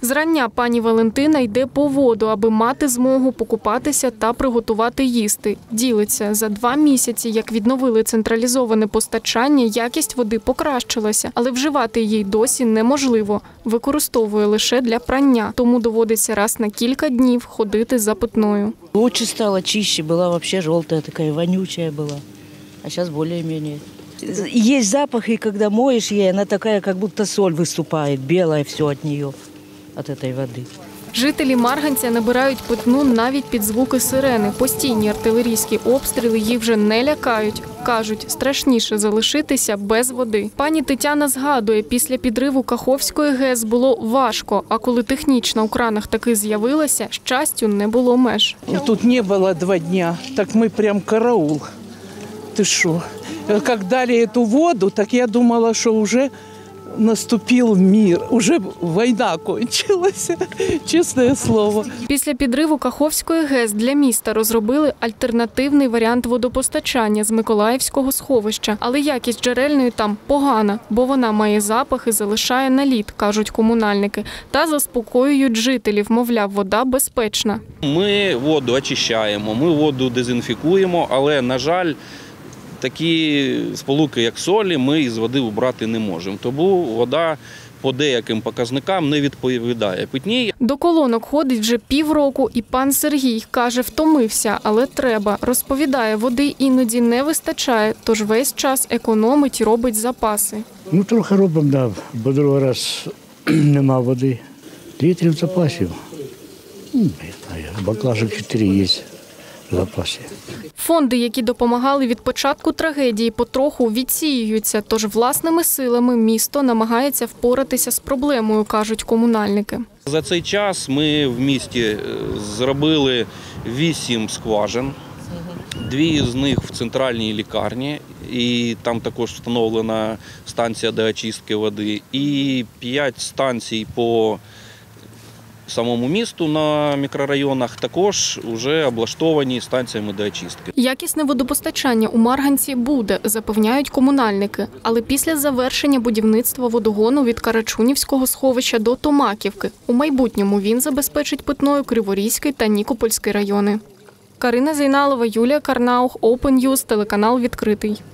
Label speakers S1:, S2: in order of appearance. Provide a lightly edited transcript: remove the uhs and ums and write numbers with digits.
S1: Зрання пані Валентина йде по воду, аби мати змогу покупатися та приготувати їсти. Ділиться, за 2 місяці, як відновили централізоване постачання, якість води покращилася, але вживати її досі неможливо. Використовує лише для прання, тому доводиться раз на кілька днів ходити за питною.
S2: Лучше стало, чище, была вообще желтая такая, вонючая была, а сейчас более-менее. Есть запах, и когда моешь ей, она такая, как будто соль выступает, белая все от нее, от этой воды.
S1: Жителі Марганця набирають питну навіть під звуки сирени. Постійні артилерійські обстріли їх вже не лякають. Кажуть, страшніше залишитися без води. Пані Тетяна згадує, після підриву Каховської ГЕС було важко, а коли технічна у кранах таки з'явилася, щастю не було меж.
S3: Тут не было 2 дня, так мы прям караул. Ты шо? Как дали эту воду, так я думала, что уже наступил мир, уже война кончилась, чесне слово.
S1: Після підриву Каховської ГЕС для міста розробили альтернативний варіант водопостачання з Миколаївського сховища. Але якість джерельної там погана, бо вона має запах і залишає наліт, кажуть комунальники. Та заспокоюють жителів, мовляв, вода безпечна.
S4: Ми воду очищаємо, ми воду дезінфікуємо, але, на жаль, такі сполуки, як солі, ми із води убрати не можемо. Тому вода по деяким показникам не відповідає питній.
S1: До колонок ходить вже півроку, і пан Сергій каже, втомився, але треба. Розповідає, води іноді не вистачає, тож весь час економить і робить запаси.
S5: Трохи робимо, да, бо другий раз нема води. Літрів запасів. Баклажок 4 є в запасі.
S1: Фонди, які допомагали від початку трагедії, потроху відсіюються, тож власними силами місто намагається впоратися з проблемою, кажуть комунальники.
S4: За цей час ми в місті зробили 8 скважин, 2 з них в центральній лікарні, і там також встановлена станція для очистки води, і 5 станцій по самому місту на мікрорайонах також вже облаштовані станціями для очистки.
S1: Якісне водопостачання у Марганці буде, запевняють комунальники. Але після завершення будівництва водогону від Карачунівського сховища до Томаківки. У майбутньому він забезпечить питною Криворізький та Нікопольський райони. Карина Зейналова, Юлія Карнаух, Open News, телеканал «Відкритий».